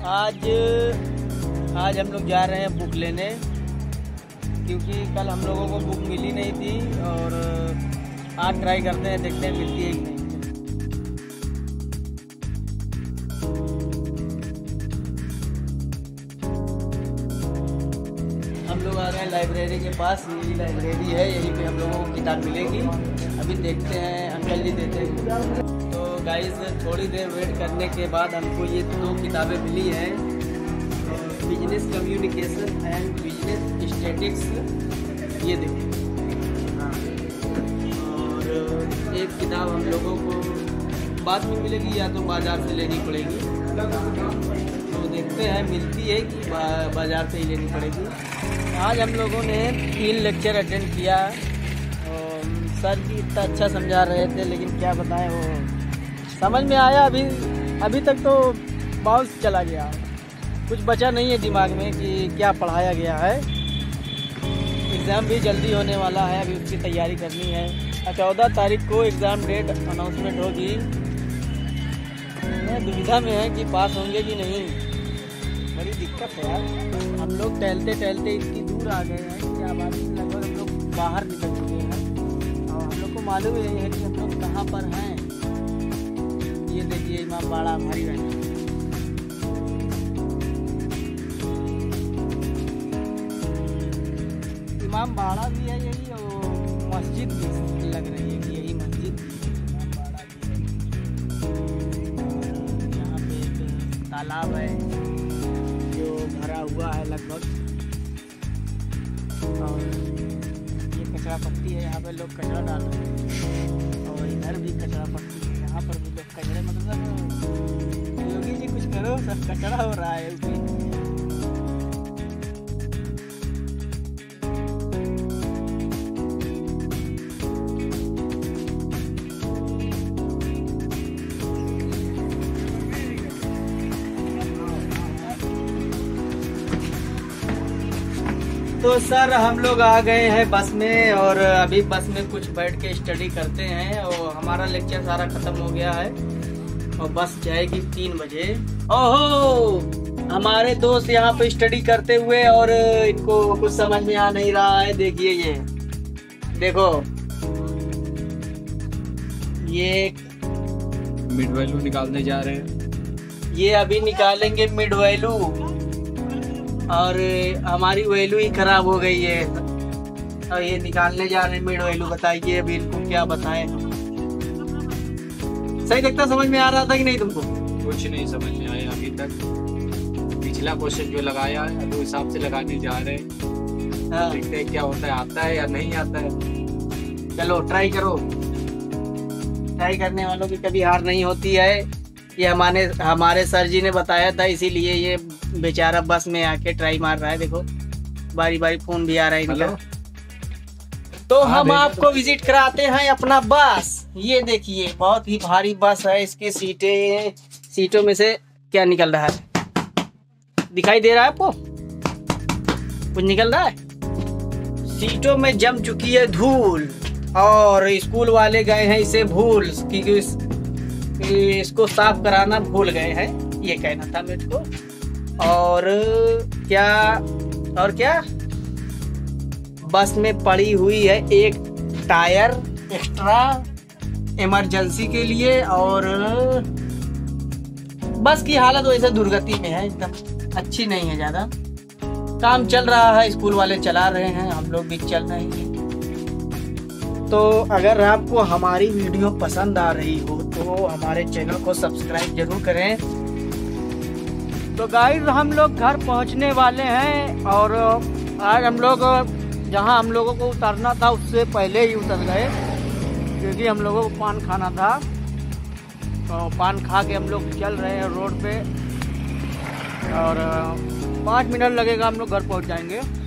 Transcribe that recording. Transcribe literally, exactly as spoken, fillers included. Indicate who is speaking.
Speaker 1: आज आज हम लोग जा रहे हैं बुक लेने, क्योंककि कल हम लोगों को बुक मिली नहीं थी और आज ट्राई करते हैं, देखते हैं मिलती है कि नहीं। हम लोग आ गए हैं लाइब्रेरी के पास। यही लाइब्रेरी है, यहीं पे हम लोगों को किताब मिलेगी। अभी देखते हैं, अंकल जी देते हैं। तो गाइस थोड़ी देर वेट करने के बाद हमको ये दो किताबें मिली हैं, business communication and business statistics. ये देखिए, हाँ। और एक किताब हम लोगों को बाद में मिलेगी या तो बाज़ार से लेनी पड़ेगी। तो देखते हैं मिलती है कि बा, बाज़ार से ही लेनी पड़ेगी। आज हम लोगों ने तीन लेक्चर अटेंड किया और सर जी इतना अच्छा समझा रहे थे, लेकिन क्या बताएं, वो समझ में आया अभी अभी तक तो बाउंस चला गया, कुछ बचा नहीं है दिमाग में कि क्या पढ़ाया गया है। एग्ज़ाम भी जल्दी होने वाला है, अभी उसकी तैयारी करनी है। चौदह तारीख को एग्ज़ाम डेट अनाउंसमेंट होगी। मैं दुविधा में है कि पास होंगे कि नहीं, बड़ी दिक्कत है यार। हम लोग टहलते टहलते इतनी दूर आ गए हैं कि आबादी लगभग हम लोग बाहर निकल चुके हैं और हम लोग को मालूम ही नहीं है कि हम लोग कहाँ पर हैं। ये देखिए इमाम बाड़ा हमारी बहन, इमाम बाड़ा भी है यही और मस्जिद भी लग रही है कि यही मस्जिद इमाम बाड़ा भी है। यहाँ पे एक तालाब है जो भरा हुआ है लगभग, और ये कचरा पट्टी है, यहाँ पे लोग कचरा डाल रहे हैं। और इधर भी कचरा पट्टी है, यहाँ पर भी लोग कचरे, मतलब योगी जी कुछ करो, सब कचरा हो रहा है उसमें। तो सर हम लोग आ गए हैं बस में और अभी बस में कुछ बैठ के स्टडी करते हैं और हमारा लेक्चर सारा खत्म हो गया है और बस जाएगी तीन बजे। ओहो, हमारे दोस्त यहाँ पे स्टडी करते हुए और इनको कुछ समझ में आ नहीं रहा है। देखिए ये देखो, ये
Speaker 2: मिड वैल्यू निकालने जा रहे हैं।
Speaker 1: ये अभी निकालेंगे मिड वैल्यू और हमारी वैल्यू ही खराब हो गई है और ये निकालने जा रहे हैं मिड वैल्यू। बताइए अभी इनको क्या बताएं। सही देखता समझ में आ रहा था कि नहीं तुमको?
Speaker 2: कुछ नहीं समझ में आया अभी तक। पिछला क्वेश्चन जो लगाया है तो हिसाब से लगाने जा रहे हैं। हाँ। देखते हैं क्या होता है, आता है या नहीं आता है।
Speaker 1: चलो ट्राई करो, ट्राई करने वालों की कभी हार नहीं होती है। ये हमारे हमारे सर जी ने बताया था, इसीलिए ये बेचारा बस में आके ट्राई मार रहा है। देखो बारी बारी फोन भी आ रहा है इनका। तो हम आपको विजिट कराते हैं अपना बस। ये देखिए बहुत ही भारी बस है, इसकी सीटें सीटों में से क्या निकल रहा है, दिखाई दे रहा है आपको? कुछ निकल रहा है। सीटों में जम चुकी है धूल और स्कूल वाले गए हैं इसे भूल, क्योंकि इस, इसको साफ कराना भूल गए हैं, ये कहना था मेरे को। और क्या और क्या, बस में पड़ी हुई है एक टायर एक्स्ट्रा इमरजेंसी के लिए और बस की हालत वैसे दुर्गति में है, एकदम अच्छी नहीं है ज़्यादा। काम चल रहा है, स्कूल वाले चला रहे हैं, हम लोग भी चल रहे हैं। तो अगर आपको हमारी वीडियो पसंद आ रही हो तो हमारे चैनल को सब्सक्राइब जरूर करें। तो गाइस हम लोग घर पहुंचने वाले हैं और आज हम लोग जहां हम लोगों को उतरना था उससे पहले ही उतर गए, क्योंकि हम लोगों को पान खाना था। तो पान खा के हम लोग चल रहे हैं रोड पे और पाँच मिनट लगेगा, हम लोग घर पहुंच जाएंगे।